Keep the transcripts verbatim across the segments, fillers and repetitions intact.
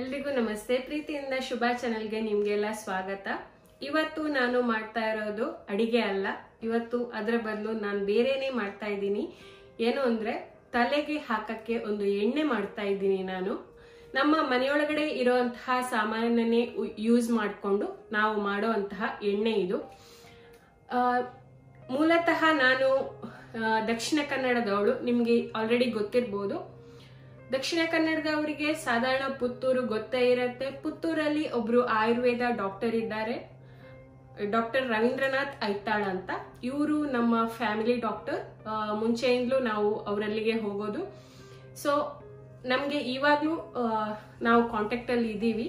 ಎಲ್ರಿಗೂ ನಮಸ್ತೆ. ಪ್ರೀತಿಯಿಂದ ಶುಭ ಚಾನೆಲ್ಗೆ ನಿಮ್ಗೆಲ್ಲ ಸ್ವಾಗತ. ಇವತ್ತು ನಾನು ಮಾಡ್ತಾ ಇರೋದು ಅಡಿಗೆ ಅಲ್ಲ, ಇವತ್ತು ಅದರ ಬದಲು ನಾನು ಬೇರೆನೇ ಮಾಡ್ತಾ ಇದ್ದೀನಿ. ಏನು ಅಂದ್ರೆ ತಲೆಗೆ ಹಾಕಕ್ಕೆ ಒಂದು ಎಣ್ಣೆ ಮಾಡ್ತಾ ಇದ್ದೀನಿ. ನಾನು ನಮ್ಮ ಮನೆಯೊಳಗಡೆ ಇರುವಂತಹ ಸಾಮಾನ್ಯನೇ ಯೂಸ್ ಮಾಡಿಕೊಂಡು ನಾವು ಮಾಡುವಂತಹ ಎಣ್ಣೆ ಇದು. ಮೂಲತಃ ನಾನು ದಕ್ಷಿಣ ಕನ್ನಡದವಳು, ನಿಮ್ಗೆ ಆಲ್ರೆಡಿ ಗೊತ್ತಿರ್ಬೋದು. ದಕ್ಷಿಣ ಕನ್ನಡದವರಿಗೆ ಸಾಧಾರಣ ಪುತ್ತೂರು ಗೊತ್ತೇ ಇರುತ್ತೆ. ಪುತ್ತೂರಲ್ಲಿ ಒಬ್ರು ಆಯುರ್ವೇದ ಡಾಕ್ಟರ್ ಇದ್ದಾರೆ, ಡಾಕ್ಟರ್ ರವೀಂದ್ರನಾಥ್ ಐತಾಳ್ ಅಂತ. ಇವರು ನಮ್ಮ ಫ್ಯಾಮಿಲಿ ಡಾಕ್ಟರ್. ಮುಂಚೆಯಿಂದಲೂ ನಾವು ಅವರಲ್ಲಿಗೆ ಹೋಗೋದು. ಸೊ ನಮಗೆ ಇವಾಗಲೂ ನಾವು ಕಾಂಟ್ಯಾಕ್ಟ್ ಅಲ್ಲಿ ಇದ್ದೀವಿ.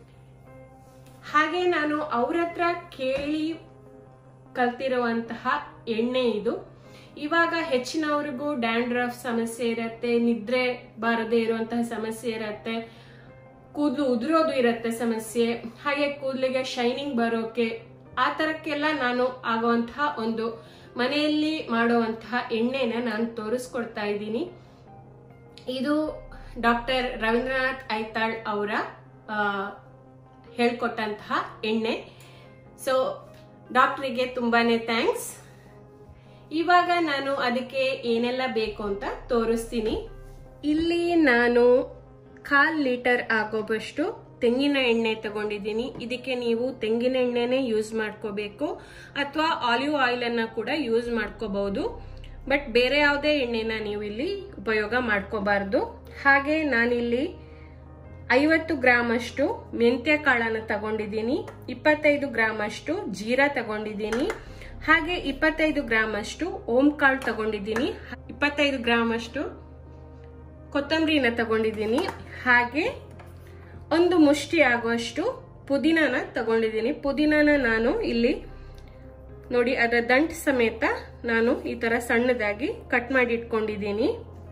ಹಾಗೆ ನಾನು ಅವ್ರ ಹತ್ರ ಕೇಳಿ ಕಲ್ತಿರುವಂತಹ ಎಣ್ಣೆ ಇದು. ಇವಾಗ ಹೆಚ್ಚಿನವ್ರಿಗೂ ಡ್ಯಾಂಡ್ರಫ್ ಸಮಸ್ಯೆ ಇರತ್ತೆ, ನಿದ್ರೆ ಬಾರದೇ ಇರುವಂತಹ ಸಮಸ್ಯೆ ಇರತ್ತೆ, ಕೂದಲು ಉದುರೋದು ಇರತ್ತೆ ಸಮಸ್ಯೆ, ಹಾಗೆ ಕೂದಲಿಗೆ ಶೈನಿಂಗ್ ಬರೋಕೆ, ಆ ತರಕ್ಕೆಲ್ಲ ನಾನು ಆಗುವಂತಹ ಒಂದು ಮನೆಯಲ್ಲಿ ಮಾಡುವಂತಹ ಎಣ್ಣೆನ ನಾನು ತೋರಿಸ್ಕೊಡ್ತಾ ಇದ್ದೀನಿ. ಇದು ಡಾಕ್ಟರ್ ರವೀಂದ್ರನಾಥ್ ಐತಾಳ್ ಅವರ ಹೇಳ್ಕೊಟ್ಟಂತಹ ಎಣ್ಣೆ. ಸೊ ಡಾಕ್ಟ್ರಿಗೆ ತುಂಬಾನೇ ಥ್ಯಾಂಕ್ಸ್. ಇವಾಗ ನಾನು ಅದಕ್ಕೆ ಏನೆಲ್ಲ ಬೇಕು ಅಂತ ತೋರಿಸ್ತೀನಿ. ಇಲ್ಲಿ ನಾನು ಕಾಲ್ ಲೀಟರ್ ಆಗೋವಷ್ಟು ತೆಂಗಿನ ಎಣ್ಣೆ ತಗೊಂಡಿದ್ದೀನಿ. ಇದಕ್ಕೆ ನೀವು ತೆಂಗಿನ ಎಣ್ಣೆನೇ ಯೂಸ್ ಮಾಡ್ಕೋಬೇಕು ಅಥವಾ ಆಲಿವ್ ಆಯಿಲ್ ಅನ್ನ ಕೂಡ ಯೂಸ್ ಮಾಡ್ಕೋಬಹುದು. ಬಟ್ ಬೇರೆ ಯಾವುದೇ ಎಣ್ಣೆನ ನೀವು ಇಲ್ಲಿ ಉಪಯೋಗ ಮಾಡ್ಕೋಬಾರ್ದು. ಹಾಗೆ ನಾನಿಲ್ಲಿ ಐವತ್ತು ಗ್ರಾಮ್ ಅಷ್ಟು ಮೆಂತ್ಯ ಕಾಳನ್ನು ತಗೊಂಡಿದ್ದೀನಿ, ಇಪ್ಪತ್ತೈದು ಗ್ರಾಮ್ ಅಷ್ಟು ಜೀರಾ ತಗೊಂಡಿದ್ದೀನಿ, ಹಾಗೆ ಇಪ್ಪತ್ತೈದು ಗ್ರಾಮ್ ಅಷ್ಟು ಓಂ ಕಾಳು ತಗೊಂಡಿದ್ದೀನಿ, ಇಪ್ಪತ್ತೈದು ಗ್ರಾಮ್ ಅಷ್ಟು ಕೊತ್ತಂಬರಿನ ತಗೊಂಡಿದ್ದೀನಿ, ಹಾಗೆ ಒಂದು ಮುಷ್ಟಿ ಆಗುವಷ್ಟು ಪುದೀನಾನ ತಗೊಂಡಿದ್ದೀನಿ. ಪುದೀನಾನ ನಾನು ಇಲ್ಲಿ ನೋಡಿ ಅದರ ದಂಟು ಸಮೇತ ನಾನು ಈ ತರ ಸಣ್ಣದಾಗಿ ಕಟ್ ಮಾಡಿ ಇಟ್ಕೊಂಡಿದ್ದೀನಿ.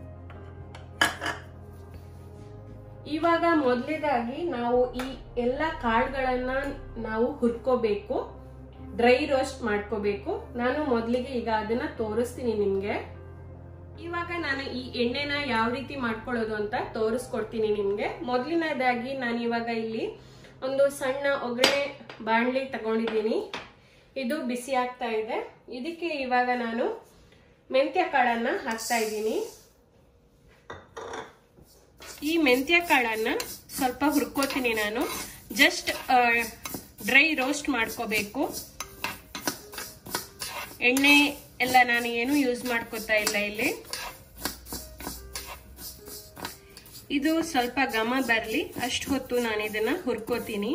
ಇವಾಗ ಮೊದಲನೇದಾಗಿ ನಾವು ಈ ಎಲ್ಲ ಕಾಳುಗಳನ್ನ ನಾವು ಹುರ್ಕೋಬೇಕು, ಡ್ರೈ ರೋಸ್ಟ್ ಮಾಡ್ಕೋಬೇಕು. ನಾನು ಮೊದಲಿಗೆ ಈಗ ಅದನ್ನ ತೋರಿಸ್ತೀನಿ ನಿಮ್ಗೆ. ಇವಾಗ ನಾನು ಈ ಎಣ್ಣೆನ ಯಾವ ರೀತಿ ಮಾಡ್ಕೊಳ್ಳೋದು ಅಂತ ತೋರಿಸ್ಕೊಡ್ತೀನಿ ನಿಮ್ಗೆ. ಮೊದಲನೇದಾಗಿ ನಾನು ಇವಾಗ ಇಲ್ಲಿ ಒಂದು ಸಣ್ಣ ಒಗ್ಗರಣೆ ಬಾಣಲಿ ತಗೊಂಡಿದ್ದೀನಿ. ಇದು ಬಿಸಿ ಆಗ್ತಾ ಇದೆ. ಇದಕ್ಕೆ ಇವಾಗ ನಾನು ಮೆಂತ್ಯ ಕಾಳನ್ನ ಹಾಕ್ತಾ ಇದ್ದೀನಿ. ಈ ಮೆಂತ್ಯ ಕಾಳನ್ನ ಸ್ವಲ್ಪ ಹುರ್ಕೋತೀನಿ ನಾನು. ಜಸ್ಟ್ ಡ್ರೈ ರೋಸ್ಟ್ ಮಾಡ್ಕೋಬೇಕು. ಎಣ್ಣೆ ಎಲ್ಲ ನಾನು ಏನು ಯೂಸ್ ಮಾಡ್ಕೋತಾ ಇಲ್ಲ ಇಲ್ಲಿ. ಇದು ಸ್ವಲ್ಪ ಘಮ ಬರಲಿ ಅಷ್ಟು ಹೊತ್ತು ನಾನು ಇದನ್ನ ಹುರ್ಕೋತೀನಿ.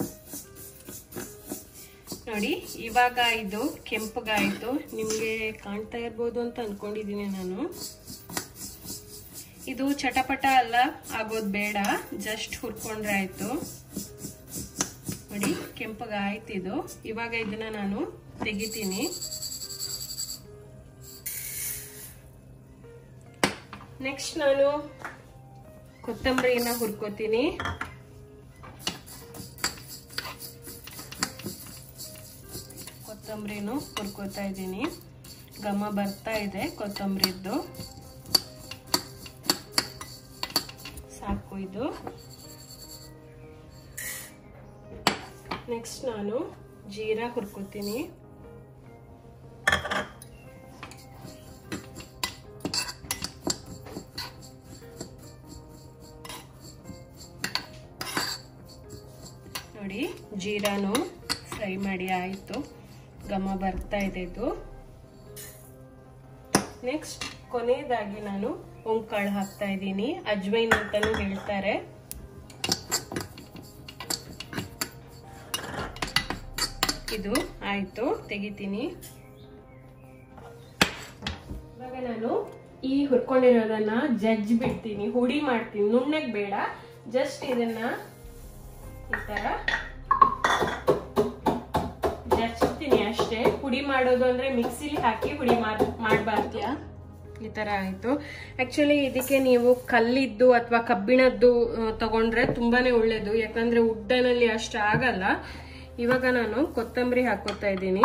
ನೋಡಿ ಇವಾಗ ಇದು ಕೆಂಪಗಾಯ್ತು, ನಿಮ್ಗೆ ಕಾಣ್ತಾ ಇರ್ಬೋದು ಅಂತ ಅನ್ಕೊಂಡಿದೀನಿ ನಾನು. ಇದು ಚಟಪಟ ಎಲ್ಲ ಆಗೋದ್ ಬೇಡ, ಜಸ್ಟ್ ಹುರ್ಕೊಂಡ್ರೆ ಆಯ್ತು. ನೋಡಿ ಕೆಂಪಗಾಯ್ತು ಇದು. ಇವಾಗ ಇದನ್ನ ನಾನು ತೆಗಿತೀನಿ. ನೆಕ್ಸ್ಟ್ ನಾನು ಕೊತ್ತಂಬರಿನ ಹುರ್ಕೋತೀನಿ. ಕೊತ್ತಂಬರಿನೂ ಹುರ್ಕೋತಾ ಇದ್ದೀನಿ. ಘಮ ಬರ್ತಾ ಇದೆ ಕೊತ್ತಂಬರಿದ್ದು. ಸಾಕು ಇದು. ನೆಕ್ಸ್ಟ್ ನಾನು ಜೀರಾ ಹುರ್ಕೋತೀನಿ. ನೋಡಿ ಜೀರಾನು ಫ್ರೈ ಮಾಡಿ ಆಯ್ತು, ಘಮ ಬರ್ತಾ ಇದೆ ಇದು. ನೆಕ್ಸ್ಟ್ ಕೊನೆಯದಾಗಿ ನಾನು ಓಂಕಾಳು ಹಾಕ್ತಾ ಇದ್ದೀನಿ. ಅಜ್ವೈನ್ ಅಂತಾನು ಹೇಳ್ತಾರೆ. ಇದು ಆಯ್ತು, ತೆಗಿತೀನಿ. ಇವಾಗ ನಾನು ಈ ಹುರ್ಕೊಂಡಿರೋದನ್ನ ಜಜ್ಜಿ ಬಿಡ್ತೀನಿ, ಹುಡಿ ಮಾಡ್ತೀನಿ. ನುಣ್ಣಗ್ ಬೇಡ, ಜಸ್ಟ್ ಇದನ್ನ ಈ ತರ ಜಚ್ತೀನಿ ಅಷ್ಟೇ. ಪುಡಿ ಮಾಡೋದು ಅಂದ್ರೆ ಮಿಕ್ಸಿಲಿ ಹಾಕಿ ಪುಡಿ ಮಾಡಬಾರ್ದ್ಯಾ. ಈ ತರ ಆಯ್ತು. ಆಕ್ಚುಲಿ ಇದಕ್ಕೆ ನೀವು ಕಲ್ಲಿದ್ದು ಅಥವಾ ಕಬ್ಬಿಣದ್ದು ತಗೊಂಡ್ರೆ ತುಂಬಾನೇ ಒಳ್ಳೇದು, ಯಾಕಂದ್ರೆ ಉಡ್ಡನಲ್ಲಿ ಅಷ್ಟು ಆಗಲ್ಲ. ಇವಾಗ ನಾನು ಕೊತ್ತಂಬರಿ ಹಾಕೋತಾ ಇದ್ದೀನಿ.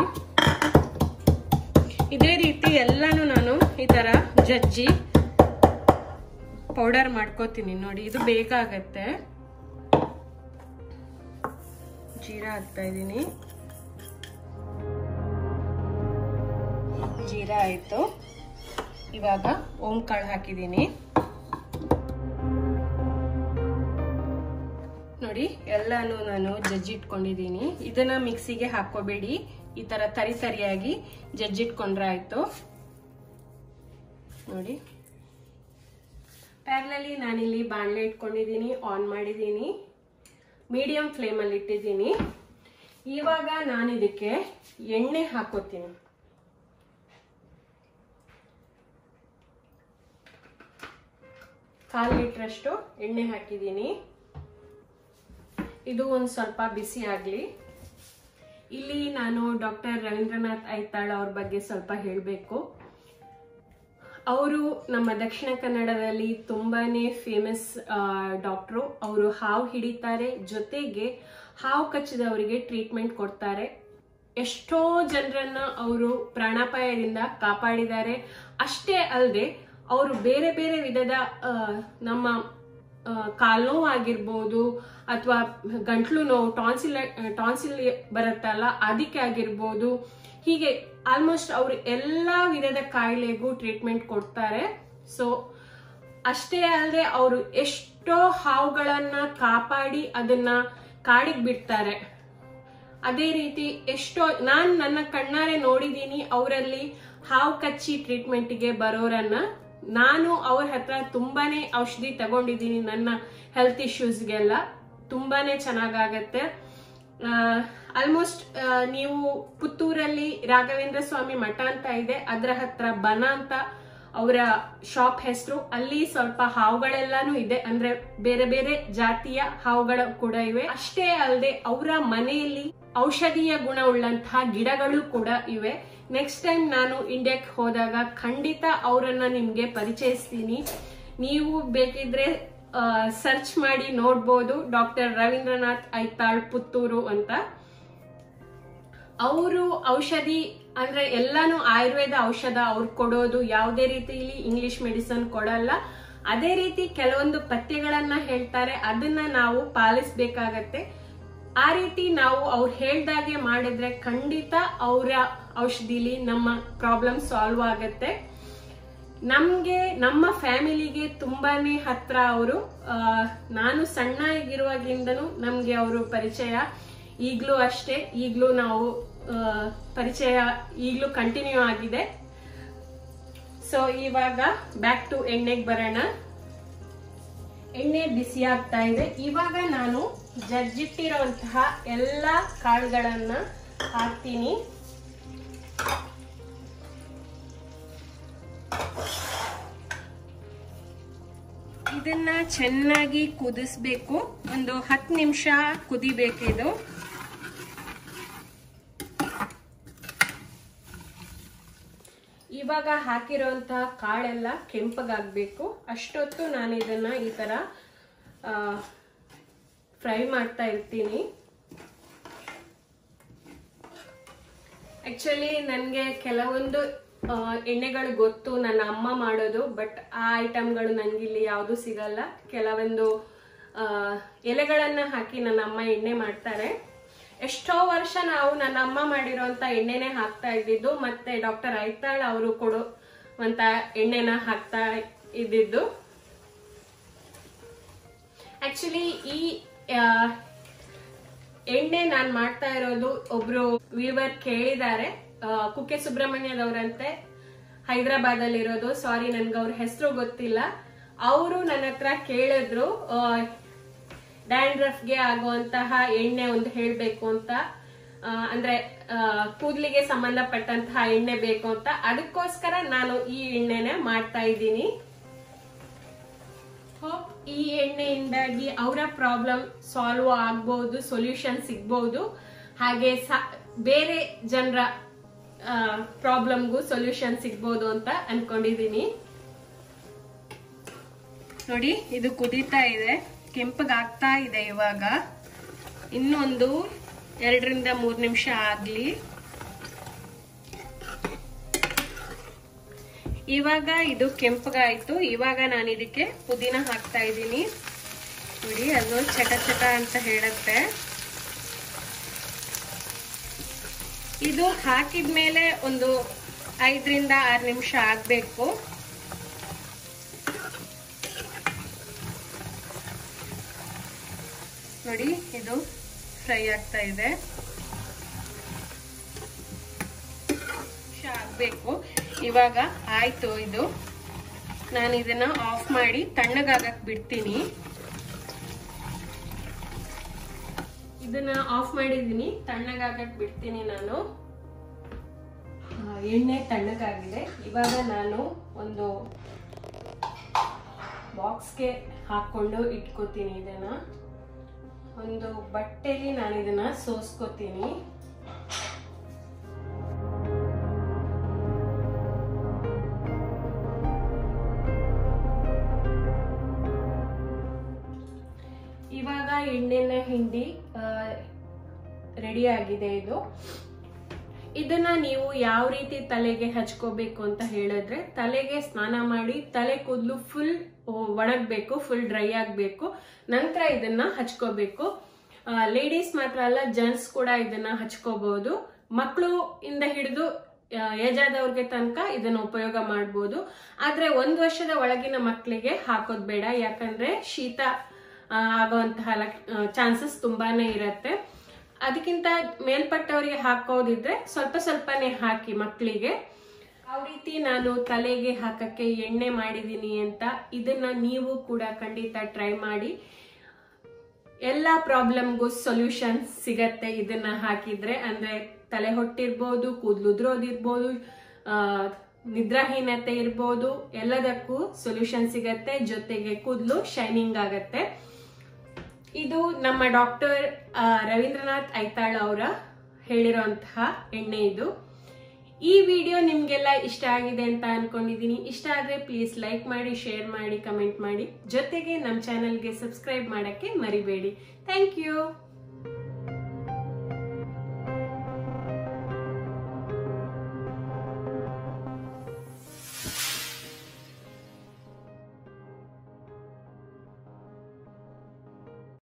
ಇದೇ ರೀತಿ ಎಲ್ಲಾನು ನಾನು ಈ ತರ ಜಜ್ಜಿ ಪೌಡರ್ ಮಾಡ್ಕೋತೀನಿ. ನೋಡಿ ಇದು ಬೇಗ ಆಗತ್ತೆ. ಜೀರಾ ಹಾಕ್ತಾ ಇದ್ದೀನಿ. ಜೀರಾ ಆಯ್ತು. ಇವಾಗ ಓಂ ಕಾಳು ಹಾಕಿದ್ದೀನಿ. ನೋಡಿ ಎಲ್ಲಾನು ನಾನು ಜಜ್ಜಿಟ್ಕೊಂಡಿದ್ದೀನಿ. ಇದನ್ನ ಮಿಕ್ಸಿಗೆ ಹಾಕೋಬೇಡಿ, ಈ ತರ ತರಿ ತರಿಯಾಗಿ ಜಜ್ಜಿಟ್ಕೊಂಡ್ರೆ ಆಯ್ತು. ನೋಡಿ ಪ್ಯಾರಲಲ್ಲಿ ನಾನಿಲ್ಲಿ ಬಾಣಲೆ ಇಟ್ಕೊಂಡಿದ್ದೀನಿ, ಆನ್ ಮಾಡಿದ್ದೀನಿ, ಮೀಡಿಯಂ ಫ್ಲೇಮಲ್ಲಿ ಇಟ್ಟಿದ್ದೀನಿ. ಇವಾಗ ನಾನು ಇದಕ್ಕೆ ಎಣ್ಣೆ ಹಾಕೋತೀನಿ. ಕಾಲು ಲೀಟ್ರಷ್ಟು ಎಣ್ಣೆ ಹಾಕಿದ್ದೀನಿ. ಇದು ಒಂದು ಸ್ವಲ್ಪ ಬಿಸಿ ಆಗಲಿ. ಇಲ್ಲಿ ನಾನು ಡಾಕ್ಟರ್ ರವೀಂದ್ರನಾಥ್ ಐತಾಳ್ ಅವ್ರ ಬಗ್ಗೆ ಸ್ವಲ್ಪ ಹೇಳಬೇಕು. ಅವರು ನಮ್ಮ ದಕ್ಷಿಣ ಕನ್ನಡದಲ್ಲಿ ತುಂಬಾನೇ ಫೇಮಸ್ ಡಾಕ್ಟ್ರು. ಅವರು ಹಾವು ಹಿಡಿತಾರೆ, ಜೊತೆಗೆ ಹಾವು ಕಚ್ಚಿದವರಿಗೆ ಟ್ರೀಟ್ಮೆಂಟ್ ಕೊಡ್ತಾರೆ. ಎಷ್ಟೋ ಜನರನ್ನ ಅವರು ಪ್ರಾಣಾಪಾಯದಿಂದ ಕಾಪಾಡಿದ್ದಾರೆ. ಅಷ್ಟೇ ಅಲ್ಲದೆ ಅವರು ಬೇರೆ ಬೇರೆ ವಿಧದ ನಮ್ಮ ಕಾಲು ನೋವು ಆಗಿರ್ಬೋದು, ಅಥವಾ ಗಂಟ್ಲು ನೋವು, ಟಾನ್ಸಿಲ್ ಟಾನ್ಸಿಲ್ ಬರುತ್ತಲ್ಲ ಅದಕ್ಕೆ ಆಗಿರ್ಬೋದು, ಹೀಗೆ ಆಲ್ಮೋಸ್ಟ್ ಅವರು ಎಲ್ಲ ವಿಧದ ಕಾಯಿಲೆಗೂ ಟ್ರೀಟ್ಮೆಂಟ್ ಕೊಡ್ತಾರೆ. ಸೊ ಅಷ್ಟೇ ಅಲ್ಲದೆ ಅವರು ಎಷ್ಟೋ ಹಾವುಗಳನ್ನ ಕಾಪಾಡಿ ಅದನ್ನ ಕಾಡಿಗೆ ಬಿಡ್ತಾರೆ. ಅದೇ ರೀತಿ ಎಷ್ಟೋ ನಾನು ನನ್ನ ಕಣ್ಣಾರೆ ನೋಡಿದ್ದೀನಿ. ಅವರಲ್ಲಿ ಹಾವು ಕಚ್ಚಿ ಟ್ರೀಟ್ಮೆಂಟ್ಗೆ ಬರೋರನ್ನ ನಾನು ಅವ್ರ ಹತ್ರ ತುಂಬಾನೇ ಔಷಧಿ ತಗೊಂಡಿದ್ದೀನಿ. ನನ್ನ ಹೆಲ್ತ್ ಇಶ್ಯೂಸ್ಗೆಲ್ಲ ತುಂಬಾನೇ ಚೆನ್ನಾಗಾಗತ್ತೆ. ಆಲ್ಮೋಸ್ಟ್ ನೀವು ಪುತ್ತೂರಲ್ಲಿ ರಾಘವೇಂದ್ರ ಸ್ವಾಮಿ ಮಠ ಅಂತ ಇದೆ, ಅದರ ಹತ್ರ ಬನ ಅಂತ ಅವರ ಶಾಪ್ ಹೆಸರು. ಅಲ್ಲಿ ಸ್ವಲ್ಪ ಹಾವುಗಳೆಲ್ಲಾನು ಇದೆ, ಅಂದ್ರೆ ಬೇರೆ ಬೇರೆ ಜಾತಿಯ ಹಾವುಗಳು ಕೂಡ ಇವೆ. ಅಷ್ಟೇ ಅಲ್ಲದೆ ಅವರ ಮನೆಯಲ್ಲಿ ಔಷಧೀಯ ಗುಣವುಳ್ಳಂತಹ ಗಿಡಗಳು ಕೂಡ ಇವೆ. ನೆಕ್ಸ್ಟ್ ಟೈಮ್ ನಾನು ಇಂಡಿಯಾಕ್ಕೆ ಹೋದಾಗ ಖಂಡಿತ ಅವರನ್ನ ನಿಮ್ಗೆ ಪರಿಚಯಿಸ್ತೀನಿ. ನೀವು ಬೇಕಿದ್ರೆ ಸರ್ಚ್ ಮಾಡಿ ನೋಡ್ಬೋದು, ಡಾಕ್ಟರ್ ರವೀಂದ್ರನಾಥ್ ಐತಾಳ್ ಪುತ್ತೂರು ಅಂತ. ಅವರು ಔಷಧಿ ಅಂದ್ರೆ ಎಲ್ಲಾನು ಆಯುರ್ವೇದ ಔಷಧ ಅವ್ರು ಕೊಡೋದು, ಯಾವುದೇ ರೀತಿಯಲ್ಲಿ ಇಂಗ್ಲಿಷ್ ಮೆಡಿಸಿನ್ ಕೊಡಲ್ಲ. ಅದೇ ರೀತಿ ಕೆಲವೊಂದು ಪಥ್ಯಗಳನ್ನ ಹೇಳ್ತಾರೆ, ಅದನ್ನ ನಾವು ಪಾಲಿಸ್ಬೇಕಾಗತ್ತೆ. ಆ ರೀತಿ ನಾವು ಅವ್ರು ಹೇಳ್ದಾಗೆ ಮಾಡಿದ್ರೆ ಖಂಡಿತ ಅವರ ಔಷಧಿಲಿ ನಮ್ಮ ಪ್ರಾಬ್ಲಮ್ ಸಾಲ್ವ್ ಆಗತ್ತೆ. ನಮ್ಗೆ ನಮ್ಮ ಫ್ಯಾಮಿಲಿಗೆ ತುಂಬಾನೇ ಹತ್ರ ಅವರು. ನಾನು ಸಣ್ಣ ಆಗಿರುವಾಗಿಂದನೂ ನಮ್ಗೆ ಅವರು ಪರಿಚಯ. ಈಗ್ಲೂ ಅಷ್ಟೇ, ಈಗ್ಲೂ ನಾವು ಪರಿಚಯ ಈಗ್ಲೂ ಕಂಟಿನ್ಯೂ ಆಗಿದೆ. ಸೊ ಇವಾಗ ಬ್ಯಾಕ್ ಟು ಎಣ್ಣೆಗೆ ಬರೋಣ. ಎಣ್ಣೆ ಬಿಸಿ ಆಗ್ತಾ ಇದೆ. ಇವಾಗ ನಾನು ಜಜ್ಜಿಟ್ಟಿರುವಂತಹ ಎಲ್ಲ ಕಾಳುಗಳನ್ನ ಹಾಕ್ತೀನಿ. ಇದನ್ನ ಚೆನ್ನಾಗಿ ಕುದಿಸ್ಬೇಕು. ಒಂದು ಹತ್ತು ನಿಮಿಷ ಕುದಿಬೇಕಿದು. ಇವಾಗ ಹಾಕಿರುವಂತಹ ಕಾಳೆಲ್ಲ ಕೆಂಪಗಾಗಬೇಕು. ಅಷ್ಟೊತ್ತು ನಾನು ಇದನ್ನ ಈ ತರ ಫ್ರೈ ಮಾಡ್ತಾ ಇರ್ತೀನಿ. ಆಕ್ಚುಲಿ ನನಗೆ ಕೆಲವೊಂದು ಎಣ್ಣೆಗಳು ಗೊತ್ತು, ನನ್ನ ಅಮ್ಮ ಮಾಡೋದು, ಬಟ್ ಆ ಐಟಮ್ಗಳು ನನಗಿಲ್ಲಿ ಯಾವುದು ಸಿಗಲ್ಲ. ಕೆಲವೊಂದು ಎಲೆಗಳನ್ನ ಹಾಕಿ ನನ್ನ ಅಮ್ಮ ಎಣ್ಣೆ ಮಾಡ್ತಾರೆ. ಎಷ್ಟೋ ವರ್ಷ ನಾವು ನನ್ನ ಅಮ್ಮ ಮಾಡಿರೋಂಥ ಎಣ್ಣೆನೆ ಹಾಕ್ತಾ ಇದ್ದಿದ್ದು, ಮತ್ತೆ ಡಾಕ್ಟರ್ ಐತಾಳ್ ಅವರು ಕೊಡುವಂತ ಎಣ್ಣೆನ ಹಾಕ್ತಾ ಇದ್ದಿದ್ದು. ಆಕ್ಚುಲಿ ಈ ಎಣ್ಣೆ ನಾನ್ ಮಾಡ್ತಾ ಇರೋದು ಒಬ್ರು ವೀವರ್ ಕೇಳಿದ್ದಾರೆ, ಕುಕ್ಕೆ ಸುಬ್ರಹ್ಮಣ್ಯದವ್ರಂತೆ, ಹೈದರಾಬಾದ್ ಅಲ್ಲಿ ಇರೋದು. ಸಾರಿ ನನ್ಗೆ ಅವ್ರ ಹೆಸರು ಗೊತ್ತಿಲ್ಲ. ಅವರು ನನ್ನ ಹತ್ರ ಕೇಳಿದ್ರು ಡ್ಯಾಂಡ್ರಫ್ಗೆ ಆಗುವಂತಹ ಎಣ್ಣೆ ಒಂದು ಹೇಳ್ಬೇಕು ಅಂತ, ಅಂದ್ರೆ ಕೂದಲಿಗೆ ಸಂಬಂಧಪಟ್ಟಂತಹ ಎಣ್ಣೆ ಬೇಕು ಅಂತ. ಅದಕ್ಕೋಸ್ಕರ ನಾನು ಈ ಎಣ್ಣೆನ ಮಾಡ್ತಾ ಇದ್ದೀನಿ. ಹೋಪ್ ಈ ಎಣ್ಣೆಯಿಂದಾಗಿ ಅವರ ಪ್ರಾಬ್ಲಮ್ ಸಾಲ್ವ್ ಆಗ್ಬಹುದು, ಸೊಲ್ಯೂಷನ್ ಸಿಗ್ಬಹುದು. ಹಾಗೆ ಬೇರೆ ಜನರ ಪ್ರಾಬ್ಲಮ್ಗೂ ಸೊಲ್ಯೂಷನ್ ಸಿಗ್ಬಹುದು ಅಂತ ಅನ್ಕೊಂಡಿದೀನಿ. ನೋಡಿ ಇದು ಕುದೀತಾ ಇದೆ, ಕೆಂಪಗಾಗ್ತಾ ಇದೆ. ಇವಾಗ ಇನ್ನೊಂದು ಎರಡರಿಂದ ಮೂರು ನಿಮಿಷ ಆಗ್ಲಿ. ಇವಾಗ ಇದು ಕೆಂಪಗಾಯ್ತು. ಇವಾಗ ನಾನು ಇದಕ್ಕೆ ಪುದೀನ ಹಾಕ್ತಾ ಇದ್ದೀನಿ. ನೋಡಿ ಅದು ಚಟ ಚಟ ಅಂತ ಹೇಳುತ್ತೆ. ಇದು ಹಾಕಿದ ಮೇಲೆ ಒಂದು ಐದರಿಂದ ಆರು ನಿಮಿಷ ಆಗಬೇಕು. ನೋಡಿ ಇದು ಫ್ರೈ ಆಗ್ತಾ ಇದೆ, ಆಗಬೇಕು. ಇವಾಗ ಆಯ್ತು. ಇದು ನಾನು ಇದನ್ನ ಆಫ್ ಮಾಡಿ ತಣ್ಣಗಾಗಕ್ ಬಿಡ್ತೀನಿ. ಇದನ್ನ ಆಫ್ ಮಾಡಿದೀನಿ, ತಣ್ಣಗಾಗಕ್ ಬಿಡ್ತೀನಿ ನಾನು. ಎಣ್ಣೆ ತಣ್ಣಗಾಗಿದೆ. ಇವಾಗ ನಾನು ಒಂದು ಬಾಕ್ಸ್ಗೆ ಹಾಕೊಂಡು ಇಟ್ಕೋತೀನಿ. ಇದನ್ನ ಒಂದು ಬಟ್ಟೆಲಿ ನಾನು ಇದನ್ನ ಸೋಸ್ಕೋತೀನಿ. ಇವಾಗ ಎಣ್ಣೆನ ಹಿಂಡಿ ರೆಡಿ ಆಗಿದೆ. ಇದು ಇದನ್ನ ನೀವು ಯಾವ ರೀತಿ ತಲೆಗೆ ಹಚ್ಕೋಬೇಕು ಅಂತ ಹೇಳಿದ್ರೆ, ತಲೆಗೆ ಸ್ನಾನ ಮಾಡಿ ತಲೆ ಕೂದಲು ಫುಲ್ ಒಣಗಬೇಕು, ಫುಲ್ ಡ್ರೈ ಆಗಬೇಕು, ನಂತರ ಇದನ್ನ ಹಚ್ಕೋಬೇಕು. ಲೇಡೀಸ್ ಮಾತ್ರ ಅಲ್ಲ, ಜೆಂಟ್ಸ್ ಕೂಡ ಇದನ್ನ ಹಚ್ಕೋಬಹುದು. ಮಕ್ಕಳು ಇಂದ ಹಿಡಿದು ಏಜ್ ಆದವ್ರಿಗೆ ತನಕ ಇದನ್ನ ಉಪಯೋಗ ಮಾಡಬಹುದು. ಆದ್ರೆ ಒಂದ್ ವರ್ಷದ ಒಳಗಿನ ಮಕ್ಕಳಿಗೆ ಹಾಕೋದ್ ಬೇಡ, ಯಾಕಂದ್ರೆ ಶೀತ ಆಗುವಂತಹ ಚಾನ್ಸಸ್ ತುಂಬಾನೇ ಇರತ್ತೆ. ಅದಕ್ಕಿಂತ ಮೇಲ್ಪಟ್ಟವರಿಗೆ ಹಾಕೋದಿದ್ರೆ ಸ್ವಲ್ಪ ಸ್ವಲ್ಪನೇ ಹಾಕಿ ಮಕ್ಕಳಿಗೆ. ಯಾವ ರೀತಿ ನಾನು ತಲೆಗೆ ಹಾಕಕ್ಕೆ ಎಣ್ಣೆ ಮಾಡಿದೀನಿ ಅಂತ ಇದನ್ನ ನೀವು ಕೂಡ ಖಂಡಿತ ಟ್ರೈ ಮಾಡಿ. ಎಲ್ಲಾ ಪ್ರಾಬ್ಲಮ್ಗೂ ಸೊಲ್ಯೂಷನ್ ಸಿಗತ್ತೆ ಇದನ್ನ ಹಾಕಿದ್ರೆ. ಅಂದ್ರೆ ತಲೆ ಹೊಟ್ಟಿರ್ಬೋದು, ಕೂದಲು ಉದ್ರೋದಿರ್ಬೋದು, ಆ ನಿದ್ರಾಹೀನತೆ ಇರ್ಬೋದು, ಎಲ್ಲದಕ್ಕೂ ಸೊಲ್ಯೂಷನ್ ಸಿಗತ್ತೆ. ಜೊತೆಗೆ ಕೂದಲು ಶೈನಿಂಗ್ ಆಗತ್ತೆ. ಇದು ನಮ್ಮ ಡಾಕ್ಟರ್ ರವೀಂದ್ರನಾಥ್ ಐತಾಳ್ ಅವರ ಹೇಳಿರೋಂತಹ ಎಣ್ಣೆ ಇದು. ಈ ವಿಡಿಯೋ ನಿಮ್ಗೆಲ್ಲ ಇಷ್ಟ ಆಗಿದೆ ಅಂತ ಅನ್ಕೊಂಡಿದೀನಿ. ಇಷ್ಟ ಆದ್ರೆ ಪ್ಲೀಸ್ ಲೈಕ್ ಮಾಡಿ, ಶೇರ್ ಮಾಡಿ, ಕಮೆಂಟ್ ಮಾಡಿ. ಜೊತೆಗೆ ನಮ್ಮ ಚಾನೆಲ್ಗೆ ಸಬ್ಸ್ಕ್ರೈಬ್ ಮಾಡಕ್ಕೆ ಮರಿಬೇಡಿ. Thank you.